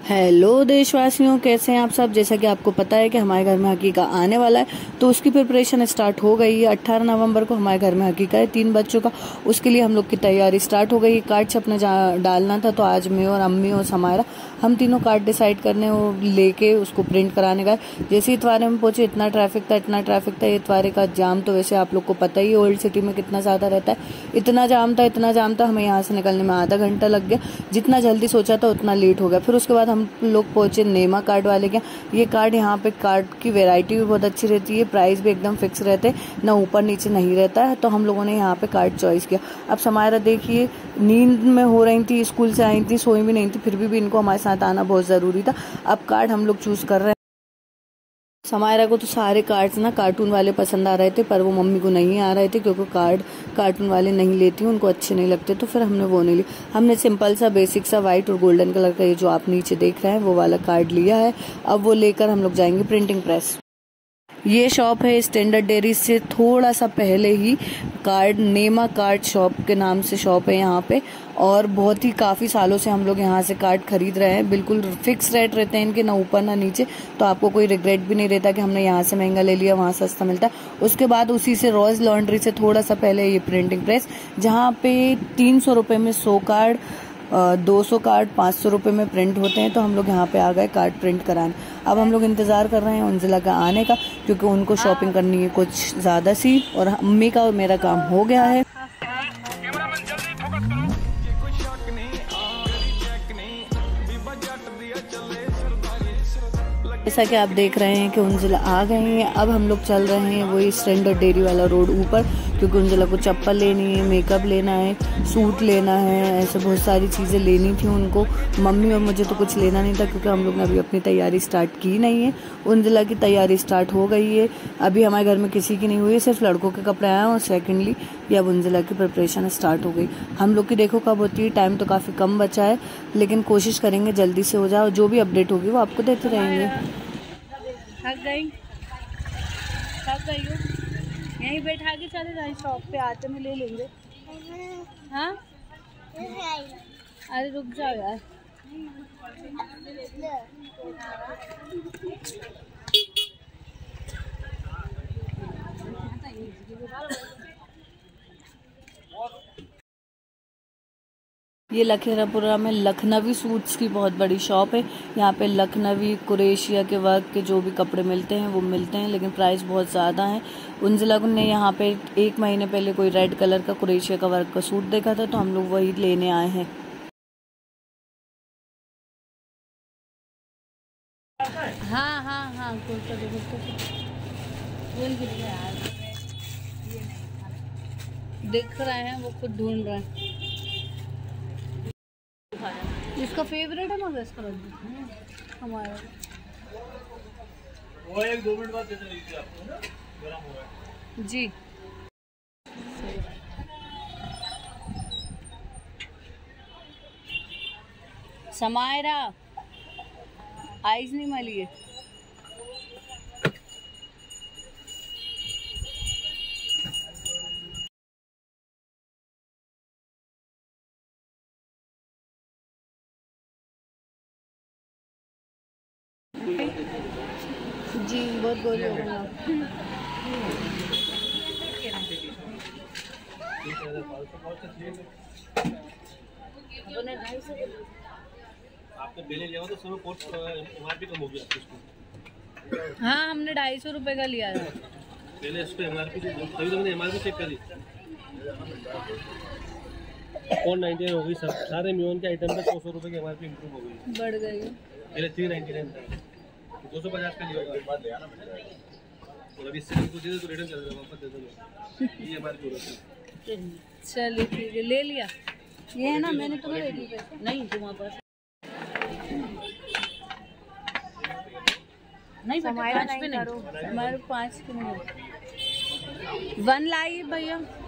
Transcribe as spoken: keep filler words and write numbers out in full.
Hello देशवासियों, कैसे हैं आप सब। जैसा कि आपको पता है कि हमारे घर में हकीका आने वाला है, तो उसकी प्रिपरेशन स्टार्ट हो गई है। अठारह नवंबर को हमारे घर में हकीका है तीन बच्चों का, उसके लिए हम लोग की तैयारी स्टार्ट हो गई है। कार्ड छपने डालना था, तो आज मैं और अम्मी और समायरा हम तीनों कार्ड डिसाइड करने वो लेके उसको प्रिंट कराने गए। जैसे इतवारे में पहुंचे, इतना ट्रैफिक था इतना ट्रैफिक था इतवारे का जाम तो वैसे आप लोग को पता ही है ओल्ड सिटी में कितना ज्यादा रहता है। इतना जाम था इतना जाम था हमें यहाँ से निकलने में आधा घंटा लग गया। जितना जल्दी सोचा था उतना लेट हो गया। फिर उसके बाद हम लोग पहुंचे नेमा कार्ड वाले के। ये कार्ड यहाँ पे कार्ड की वैरायटी भी बहुत अच्छी रहती है, प्राइस भी एकदम फिक्स रहते, ना ऊपर नीचे नहीं रहता है। तो हम लोगों ने यहाँ पे कार्ड चॉइस किया। अब समायरा देखिए नींद में हो रही थी, स्कूल से आई थी, सोई भी नहीं थी, फिर भी, भी इनको हमारे साथ आना बहुत जरूरी था। अब कार्ड हम लोग चूज कर रहे हैं। समायरा को तो सारे कार्ड्स ना कार्टून वाले पसंद आ रहे थे, पर वो मम्मी को नहीं आ रहे थे क्योंकि कार्ड कार्टून वाले नहीं लेती, उनको अच्छे नहीं लगते, तो फिर हमने वो नहीं लिया। हमने सिंपल सा बेसिक सा व्हाइट और गोल्डन कलर का ये जो आप नीचे देख रहे हैं वो वाला कार्ड लिया है। अब वो लेकर हम लोग जाएंगे प्रिंटिंग प्रेस। ये शॉप है स्टैंडर्ड डेयरी से थोड़ा सा पहले ही, कार्ड नेमा कार्ड शॉप के नाम से शॉप है यहाँ पे। और बहुत ही काफ़ी सालों से हम लोग यहाँ से कार्ड खरीद रहे हैं। बिल्कुल फिक्स रेट रहते हैं इनके, ना ऊपर ना नीचे, तो आपको कोई रिग्रेट भी नहीं रहता कि हमने यहाँ से महंगा ले लिया वहाँ सस्ता मिलता है। उसके बाद उसी से रोज लॉन्ड्री से थोड़ा सा पहले ये प्रिंटिंग प्रेस, जहाँ पे तीन सौ रुपये में सौ कार्ड, दो सौ कार्ड पाँच सौ रुपये में प्रिंट होते हैं। तो हम लोग यहाँ पे आ गए कार्ड प्रिंट कराने। अब हम लोग इंतज़ार कर रहे हैं उंजिला का आने का, क्योंकि उनको शॉपिंग करनी है कुछ ज़्यादा सी, और अम्मी का और मेरा काम हो गया है। जैसा कि आप देख रहे हैं कि उंजिला आ गए हैं। अब हम लोग चल रहे हैं वही स्टैंडर्ड डेयरी वाला रोड ऊपर, क्योंकि उंजिला को चप्पल लेनी है, मेकअप लेना है, सूट लेना है, ऐसे बहुत सारी चीज़ें लेनी थी उनको। मम्मी और मुझे तो कुछ लेना नहीं था, क्योंकि हम लोग ने अभी अपनी तैयारी स्टार्ट की नहीं है। उंजिला की तैयारी स्टार्ट हो गई है, अभी हमारे घर में किसी की नहीं हुई है, सिर्फ लड़कों के कपड़े आए हैं। और सेकेंडली ये अब उंजिला की प्रिपरेशन स्टार्ट हो गई। हम लोग की देखो कब होती है, टाइम तो काफ़ी कम बचा है, लेकिन कोशिश करेंगे जल्दी से हो जाए। जो भी अपडेट होगी वो आपको देते रहेंगे। थक गई थक गई हो, यहीं बैठा के चले जाए, शॉप पे आते में ले लेंगे। हाँ अरे रुक जाओ यार। ये लखीरापुरा में लखनवी सूट्स की बहुत बड़ी शॉप है। यहाँ पे लखनवी कुरेशिया के वर्क के जो भी कपड़े मिलते हैं वो मिलते हैं, लेकिन प्राइस बहुत ज़्यादा है। उंजिला ने यहाँ पे एक महीने पहले कोई रेड कलर का कुरेशिया का वर्क का सूट देखा था, तो हम लोग वही लेने आए हैं। हाँ हाँ हाँ देख रहे हैं, वो खुद ढूंढ रहे हैं। इसका फेवरेट है मगर इसका हमारा। वो एक दो मिनट बाद दे दीजिए आपको ना, गरम हो रहा है जी। समायरा आइज नहीं मली है। जी बहुत बोल रहे हो आपने पहले लिया तो सब कोर्स एमआरपी कम हो गया आपको। हाँ हमने ढाई सौ रुपये का लिया था पहले इसको एमआरपी, तभी तो मैंने एमआरपी चेक करी, फोर नाइन्टी नाइन हो गई। सब सारे म्यून के आइटम पे सौ सौ रुपये की एमआरपी इंप्रूव हो गई, बढ़ गई। पहले थ्री नाइन्टी नाइन था, दो सौ पचास का लिया होगा। और अभी इससे कुछ दे दे तो रिटर्न कर देगा, वापस दे देगा। ये हमारी जरूरत है। चलिए ठीक है, ले लिया। ये है ना, मैंने तुम्हें दे दी पैसे। नहीं तुम्हारे पास नहीं, हमारे पाँच पे नहीं, हमारे पाँच पे नहीं। वन लाई भैया।